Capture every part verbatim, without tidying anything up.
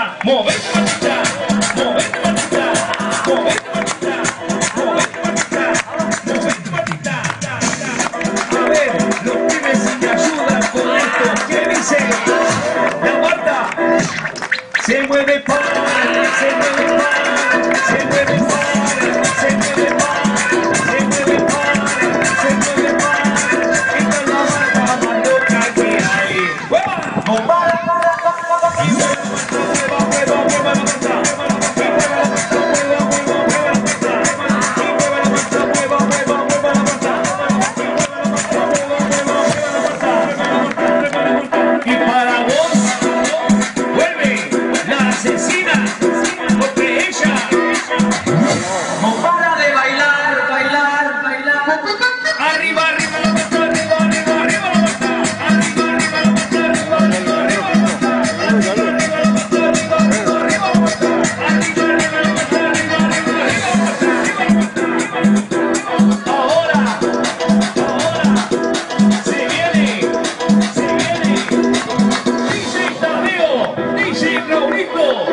patita, mueve tu patita, mueve tu patita, mueve tu patita, mueve tu patita, mueve tu patita. A ver, los pibes si me ayudan con esto, ¿qué dice? La Marta se mueve para, se mueve para, se mueve para, se mueve para, se mueve para, se mueve para. Esta es la Marta más loca que hay. ¡Hueva! ¡No para! Y mueva, mueva, mueva, mueva la Marta. Y mueva la Marta, mueva, mueva, mueva la Marta. Y mueva la Marta, mueva, mueva, mueva la Marta. Y mueva la Marta, mueva, mueva, mueva la Marta. Mueva la Marta, mueva la Marta. Y para vos, vuelve la asesina, porque ella no para de bailar, bailar, bailar. Arriba, arriba la Marta, arriba, arriba, arriba la Marta. Arriba, arriba la Marta, arriba, arriba, arriba la Marta. Arriba, arriba la Marta, arriba, arriba, arriba la Marta. Arriba, arriba la Marta, arriba, arriba, arriba la Marta. Arriba la Marta, arriba, arriba. Ahora, ahora, se viene, se viene. D J Tadeo, D J Raulito.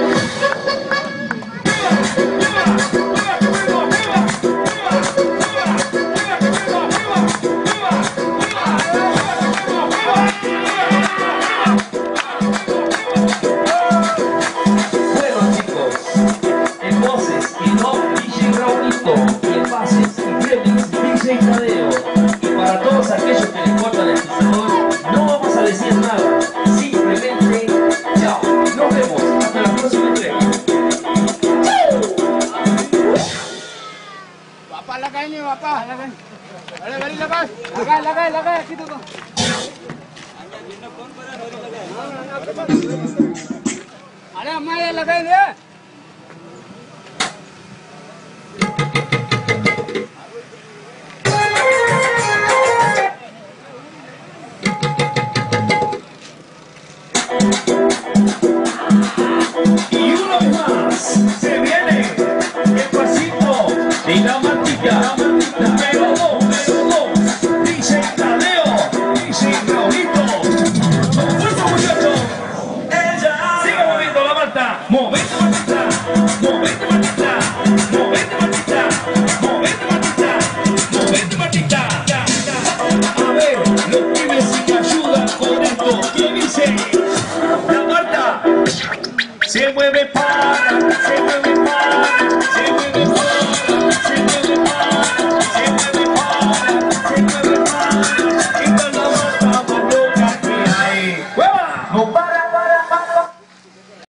Bueno chicos, en voces y no D J Raulito, y en bases y remix D J Tadeo. Y para todos aquellos que les cortan el pisador, no vamos a decir nada, simplemente chao, nos vemos hasta la próxima entrega. Bapak lagay ni bapak. Lagay. Balik balik lagay. Lagay lagay lagay situ ko. Ada mai lagay dia.